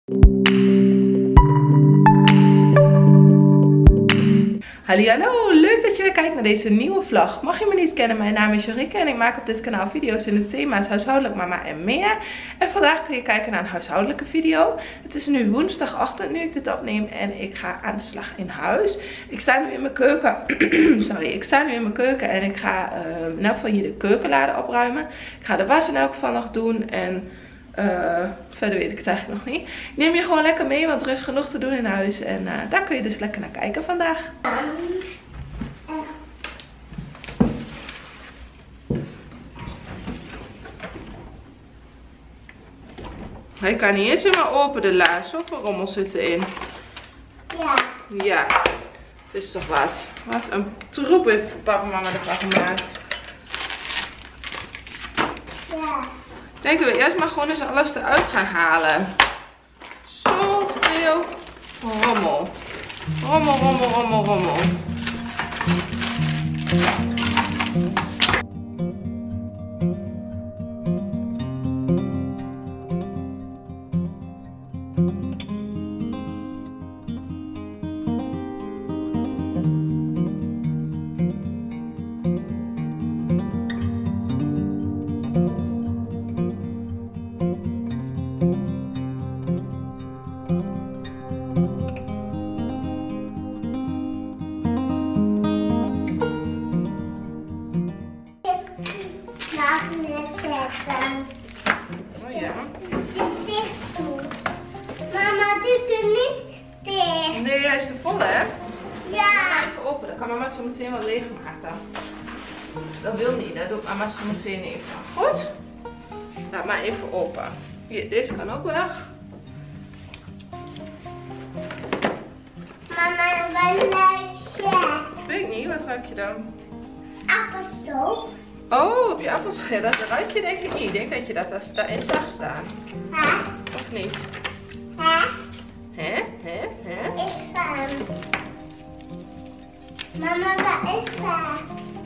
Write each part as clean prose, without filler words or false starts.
Hallo, leuk dat je weer kijkt naar deze nieuwe vlog. Mag je me niet kennen, mijn naam is Jorike en ik maak op dit kanaal video's in het thema's huishoudelijk, mama en meer. En vandaag kun je kijken naar een huishoudelijke video. Het is nu woensdagochtend nu ik dit opneem en ik ga aan de slag in huis. Ik sta nu in mijn keuken. Sorry, ik sta nu in mijn keuken en ik ga in elk geval hier de keukenlade opruimen. Ik ga de was in elk geval nog doen en... verder weet ik het eigenlijk nog niet. Ik neem je gewoon lekker mee, want er is genoeg te doen in huis. En daar kun je dus lekker naar kijken vandaag. Hij kan niet eens helemaal open de la. Zoveel rommel zit erin. Ja. Ja, het is toch wat. Wat een troep heeft papa en mama ervan gemaakt. Ja. Ik denk dat we eerst maar gewoon eens alles eruit gaan halen. Zoveel rommel. Rommel, rommel, rommel, rommel. Oh ja. Dicht doen. Mama, doe het niet dicht. Nee, hij is te vol, hè? Ja. Ga even open, dan kan mama zo meteen wat leeg maken. Dat wil niet, dat doet mama zo meteen even. Goed? Laat maar even open. Hier, deze kan ook weg. Mama, wat ruik je? Weet ik niet, wat ruik je dan? Appelstoop. Oh, op je appels. Ja, dat ruik je denk ik niet. Ik denk dat je dat daarin zag staan. Hè? Of niet? Hè? Hè? Hè? Hè? Is er? Mama, wat is er?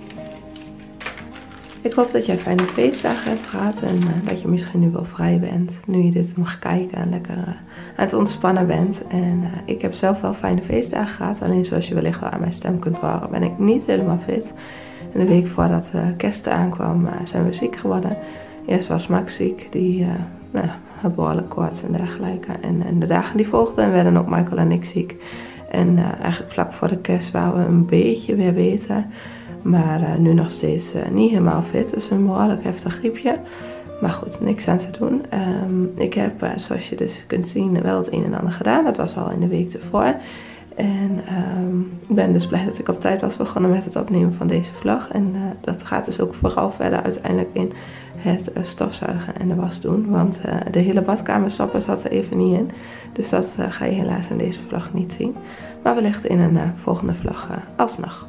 Ik hoop dat jij fijne feestdagen hebt gehad en dat je misschien nu wel vrij bent. Nu je dit mag kijken en lekker aan het ontspannen bent. En ik heb zelf wel fijne feestdagen gehad. Alleen zoals je wellicht wel aan mijn stem kunt horen ben ik niet helemaal fit. En de week voordat kerst aankwam zijn we ziek geworden. Eerst was Max ziek, die had behoorlijk koorts en dergelijke. En de dagen die volgden werden ook Michael en ik ziek. En eigenlijk vlak voor de kerst waren we een beetje weer beter. Maar nu nog steeds niet helemaal fit. Dus een behoorlijk heftig griepje. Maar goed, niks aan te doen. Ik heb, zoals je dus kunt zien, wel het een en ander gedaan. Dat was al in de week ervoor. En ik ben dus blij dat ik op tijd was begonnen met het opnemen van deze vlog. En dat gaat dus ook vooral verder uiteindelijk in het stofzuigen en de was doen. Want de hele badkamer stoppen zat er even niet in. Dus dat ga je helaas in deze vlog niet zien. Maar wellicht in een volgende vlog alsnog.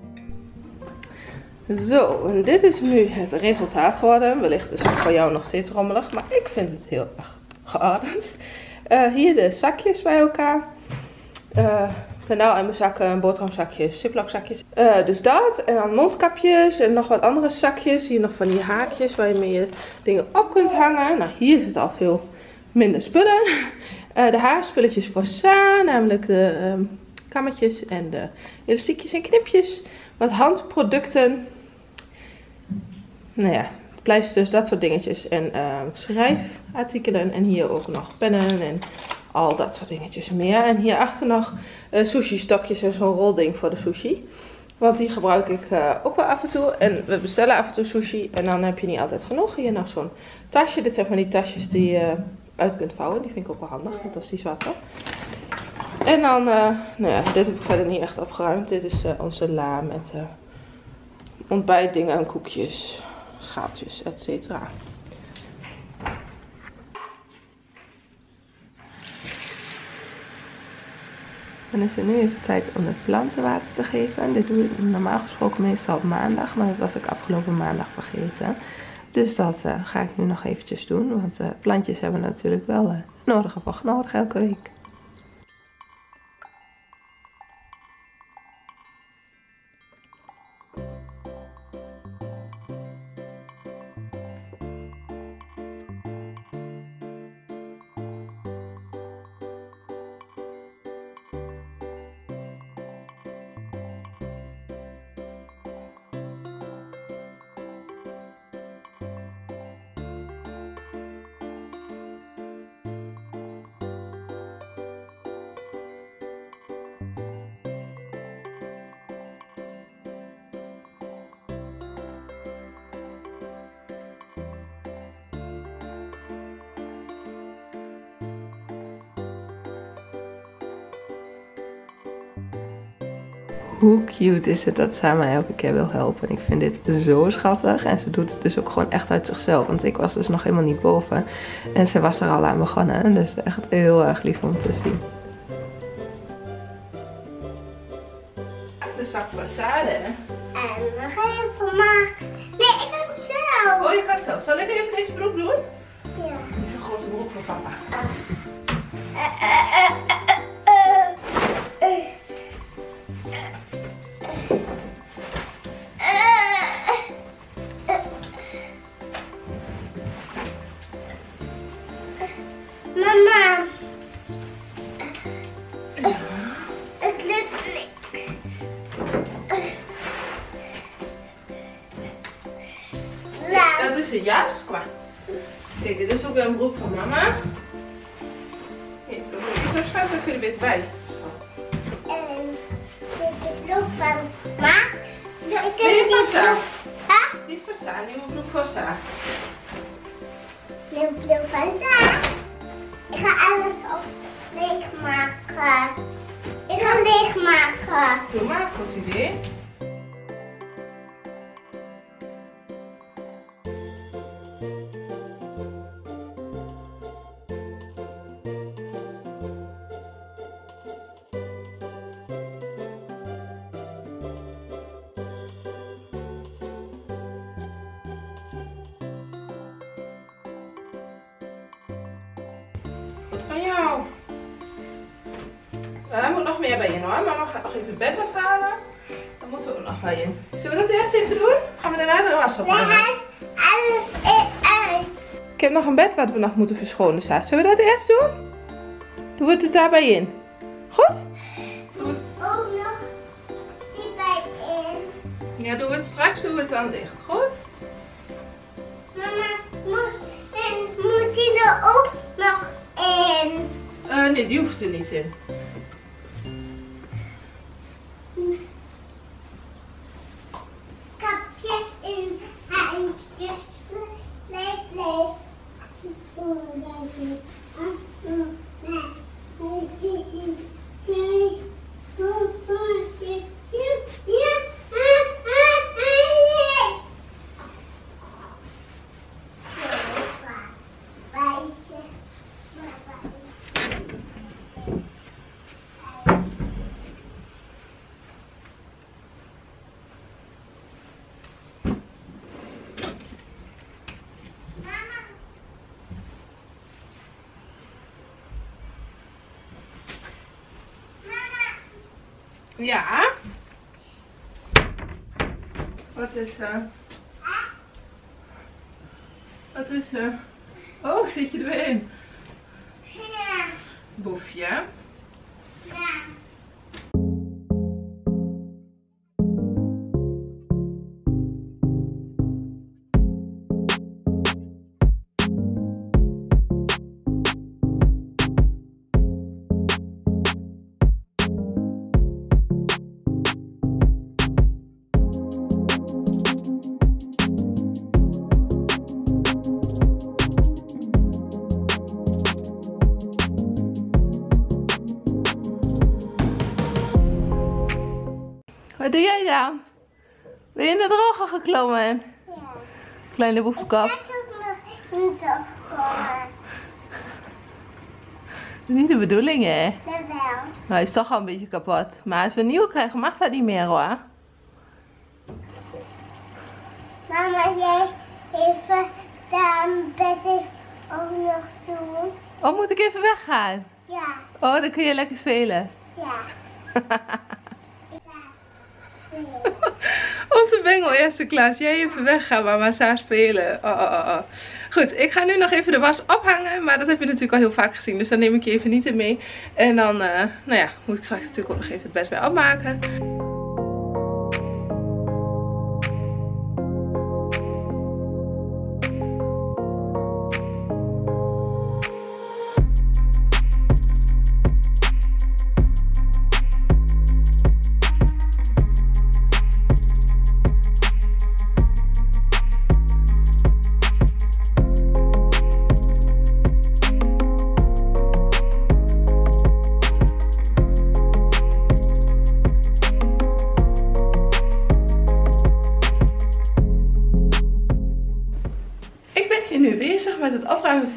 Zo, en dit is nu het resultaat geworden. Wellicht is het voor jou nog steeds rommelig, maar ik vind het heel erg geordend. Hier de zakjes bij elkaar. Kanaal en mijn zakken, boterhamzakjes, ziplockzakjes. Dus dat. En dan mondkapjes en nog wat andere zakjes. Hier nog van die haakjes waar je mee je dingen op kunt hangen. Nou, hier zit al veel minder spullen. De haarspulletjes voor Sa, namelijk de kammetjes en de elastiekjes en knipjes. Wat handproducten. Nou ja, pleisters, dat soort dingetjes. En schrijfartikelen. En hier ook nog pennen en al dat soort dingetjes meer. En hierachter nog sushi stokjes en zo'n rolding voor de sushi. Want die gebruik ik ook wel af en toe. En we bestellen af en toe sushi. En dan heb je niet altijd genoeg. Hier nog zo'n tasje. Dit zijn van die tasjes die je uit kunt vouwen. Die vind ik ook wel handig. Want dat is die zwarte. En dan, nou ja, dit heb ik verder niet echt opgeruimd. Dit is onze la met ontbijtdingen en koekjes, schaaltjes, etc. Dan is er nu even tijd om de planten water te geven. En dit doe ik normaal gesproken meestal op maandag, maar dat was ik afgelopen maandag vergeten. Dus dat ga ik nu nog eventjes doen, want plantjes hebben natuurlijk wel nodige vocht nodig elke week. Hoe cute is het dat zij mij elke keer wil helpen. Ik vind dit zo schattig. En ze doet het dus ook gewoon echt uit zichzelf. Want ik was dus nog helemaal niet boven. En ze was er al aan begonnen. Dus echt heel erg lief om te zien. De zak façade. En nog even Max. Nee, ik kan het zelf. Oh, je kan het zelf. Zal ik even deze broek doen? Ja. Even een grote broek voor papa. Mama. Het lukt niet. Dat is een jas. Kom maar. Kijk, dit is ook weer een broek van mama. Hier, zo schuif ik er weer bij. En dit is de broek van Max. Ja, Ik nee, heb van Sa. Huh? Die is van Sa, nieuwe broek van Sa. Nieuwe broek van Sa. Ik ga alles op leegmaken. Ik ga leegmaken. Doe maar, goed idee. Wat van jou? Er moet nog meer bij in hoor. Mama gaat nog even het bed afhalen. Dan moeten we ook nog bij in. Zullen we dat eerst even doen? Gaan we daarna de was ophangen? Leg alles eruit. Ik heb nog een bed wat we nog moeten verschonen, Sa. Zullen we dat eerst doen? Doen we het daarbij in? Goed? Ook nog die bij in. Ja, doen we het straks, doen we het dan dicht. Goed? Mama, moet die er ook nog in? Nee, die hoeft er niet in. Kapjes in handjes. Leeg. Ja? Wat is er? Wat is er? Oh, zit je er weer in? Ja. Boefje. Ja. Wat doe jij dan? Ben je in de droger geklommen? Ja. Kleine Ik boefenkap. ga ook nog niet terugkomen. Niet de bedoeling hè? Jawel. Maar hij is toch al een beetje kapot. Maar als we een nieuwe krijgen mag dat niet meer hoor. Mama, jij even de bed ook nog doen? Oh, moet ik even weggaan? Ja. Oh, dan kun je lekker spelen. Ja. Onze bengel eerste klas. Jij even weggaan, maar Sa spelen. Oh. Goed, ik ga nu nog even de was ophangen. Maar dat heb je natuurlijk al heel vaak gezien. Dus dan neem ik je even niet in mee. En dan, nou ja, moet ik straks natuurlijk ook nog even het bed weer opmaken.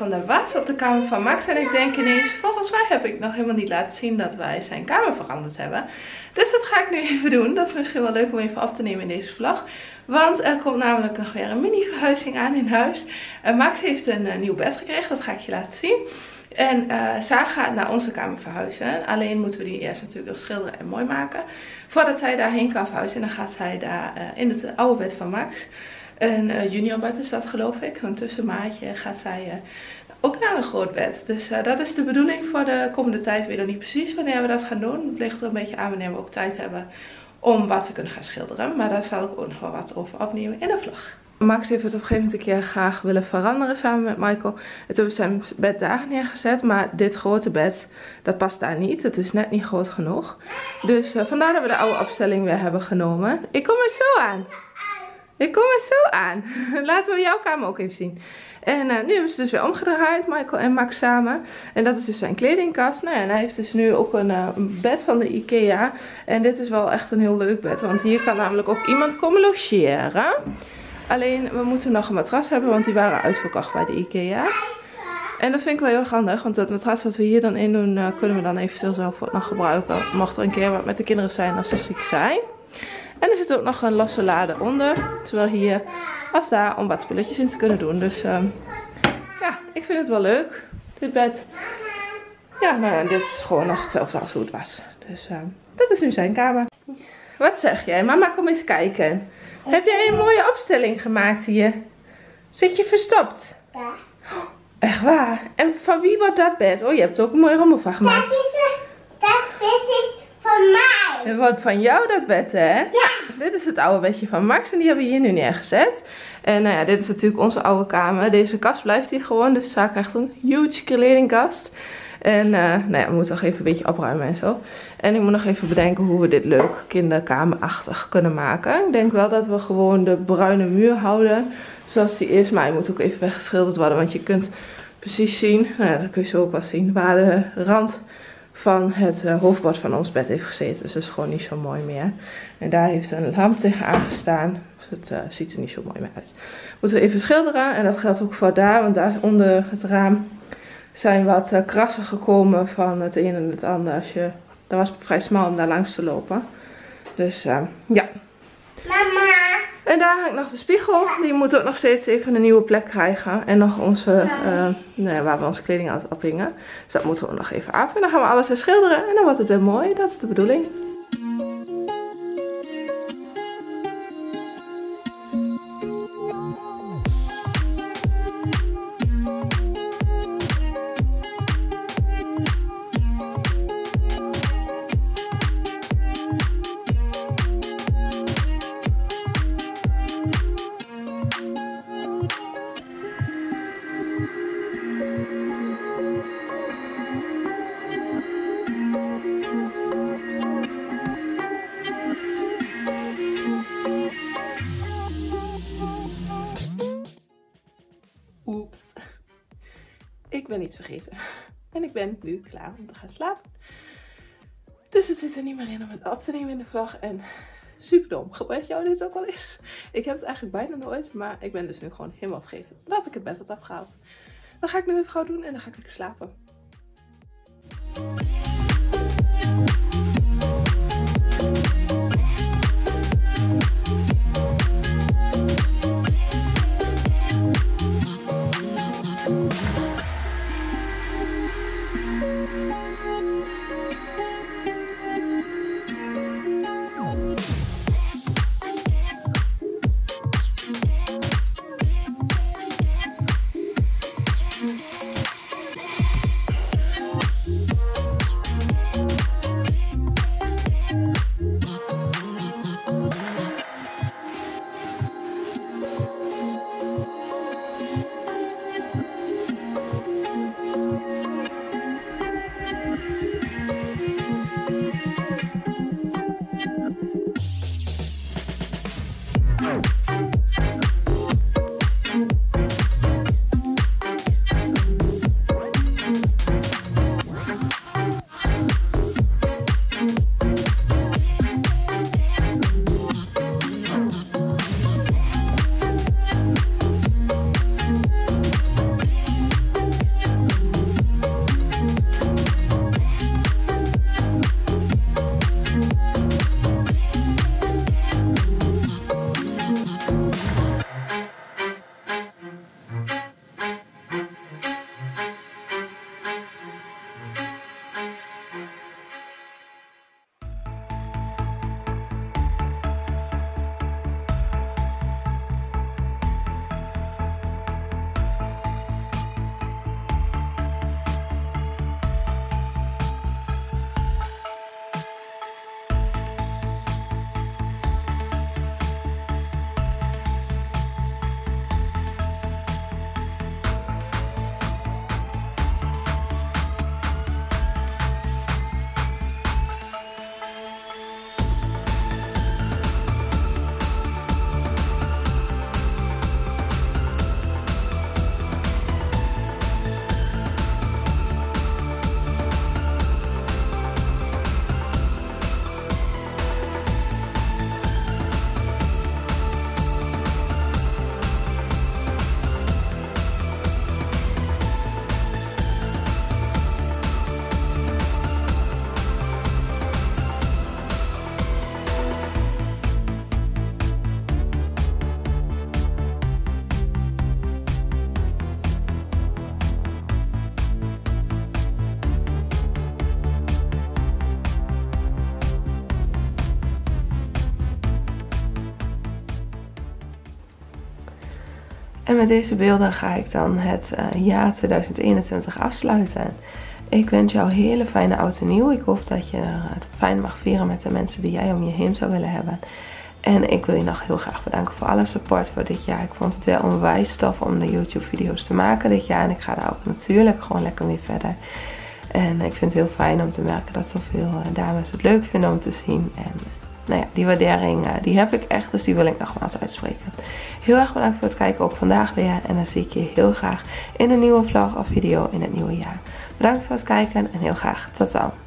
van de was op de kamer van Max. En ik denk ineens, volgens mij heb ik nog helemaal niet laten zien dat wij zijn kamer veranderd hebben. Dus dat ga ik nu even doen. Dat is misschien wel leuk om even af te nemen in deze vlog. Want er komt namelijk nog weer een mini verhuizing aan in huis. Max heeft een nieuw bed gekregen, dat ga ik je laten zien. En Saar gaat naar onze kamer verhuizen. Alleen moeten we die eerst natuurlijk nog schilderen en mooi maken. Voordat zij daarheen kan verhuizen. En dan gaat zij daar in het oude bed van Max. Een juniorbed is dat, geloof ik. Een tussenmaatje gaat zij ook naar een groot bed. Dus dat is de bedoeling voor de komende tijd. Ik weet nog niet precies wanneer we dat gaan doen. Het ligt er een beetje aan wanneer we ook tijd hebben om wat te kunnen gaan schilderen. Maar daar zal ik ook nog wel wat over opnemen in de vlog. Max heeft het op een gegeven moment een keer graag willen veranderen samen met Michael. En toen hebben we zijn bed daar neergezet. Maar dit grote bed, dat past daar niet. Het is net niet groot genoeg. Dus vandaar dat we de oude opstelling weer hebben genomen. Ik kom er zo aan. Ik kom er zo aan. Laten we jouw kamer ook even zien. En nu hebben ze dus weer omgedraaid, Michael en Max samen. En dat is dus zijn kledingkast. Nou ja, en hij heeft dus nu ook een bed van de IKEA. En dit is wel echt een heel leuk bed. Want hier kan namelijk ook iemand komen logeren. Alleen, we moeten nog een matras hebben, want die waren uitverkocht bij de IKEA. En dat vind ik wel heel handig, want dat matras wat we hier dan in doen, kunnen we dan eventueel zelf ook nog gebruiken. Mocht er een keer wat met de kinderen zijn als ze ziek zijn. En er zit ook nog een losse lade onder, zowel hier als daar, om wat spulletjes in te kunnen doen. Dus ja, ik vind het wel leuk, dit bed. Ja, nou ja, dit is gewoon nog hetzelfde als hoe het was. Dus dat is nu zijn kamer. Wat zeg jij? Mama, kom eens kijken. Heb jij een mooie opstelling gemaakt hier? Zit je verstopt? Ja. Oh, echt waar? En van wie wordt dat bed? Oh, je hebt er ook een mooie rommel van gemaakt. Dat bed is van mij. Het wordt van jou dat bed, hè? Ja. Dit is het oude bedje van Max en die hebben we hier nu neergezet. En nou ja, dit is natuurlijk onze oude kamer. Deze kast blijft hier gewoon, dus Saar krijgt een huge kledingkast. En nou ja, we moeten nog even een beetje opruimen en zo. En ik moet nog even bedenken hoe we dit leuk kinderkamerachtig kunnen maken. Ik denk wel dat we gewoon de bruine muur houden zoals die is. Maar hij moet ook even weggeschilderd worden, want je kunt precies zien, nou ja, dat kun je zo ook wel zien, waar de rand van het hoofdbord van ons bed heeft gezeten. Dus dat is gewoon niet zo mooi meer. En daar heeft een lamp tegenaan gestaan. Dus het ziet er niet zo mooi meer uit. Moeten we even schilderen en dat geldt ook voor daar, want daar onder het raam zijn wat krassen gekomen van het een en het ander. Dat was vrij smal om daar langs te lopen. Dus ja. Mama. En daar hangt nog de spiegel. Die moet ook nog steeds even een nieuwe plek krijgen. En nog onze, waar we onze kleding altijd ophingen. Dus dat moeten we nog even af. En dan gaan we alles weer schilderen. En dan wordt het weer mooi. Dat is de bedoeling. Oeps. Ik ben iets vergeten. En ik ben nu klaar om te gaan slapen. Dus het zit er niet meer in om het op te nemen in de vlog. En super dom. Gebeurt jou dit ook wel eens? Ik heb het eigenlijk bijna nooit. Maar ik ben dus nu gewoon helemaal vergeten dat ik het bed had afgehaald. Dat ga ik nu even gauw doen en dan ga ik lekker slapen. En met deze beelden ga ik dan het jaar 2021 afsluiten. Ik wens jou een hele fijne oud en nieuw. Ik hoop dat je het fijn mag vieren met de mensen die jij om je heen zou willen hebben. En ik wil je nog heel graag bedanken voor alle support voor dit jaar. Ik vond het wel onwijs tof om de YouTube video's te maken dit jaar. En ik ga daar ook natuurlijk gewoon lekker mee verder. En ik vind het heel fijn om te merken dat zoveel dames het leuk vinden om te zien. En nou ja, die waardering die heb ik echt, dus die wil ik nogmaals uitspreken. Heel erg bedankt voor het kijken, ook vandaag weer. En dan zie ik je heel graag in een nieuwe vlog of video in het nieuwe jaar. Bedankt voor het kijken en heel graag tot dan.